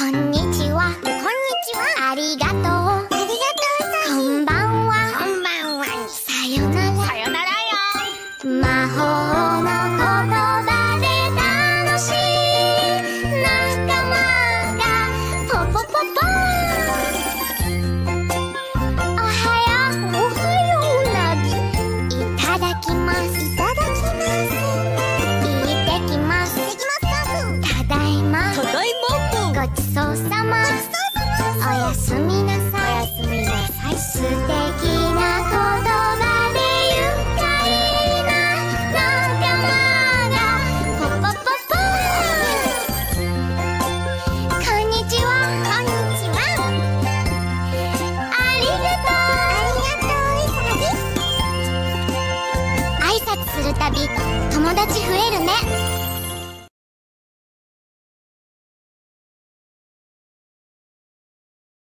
こんにちは。こんにちは。ありがとう。ありがとうさぎ。こんばんは。こんばんは。さよなら。さよならよ。魔法の言葉で楽しい仲間がポポポポおはよう。おはようなぎ。いただきます。いただきます。いってきます。いってきます。ただいま。ただいま。ごちそうさま。おやすみなさい。おやすみなさい。素敵な言葉で愉快な仲間がポポポポこんにちは。こんにちは。ありがとう。ありがとううさぎ。挨拶するたび友達増えるね。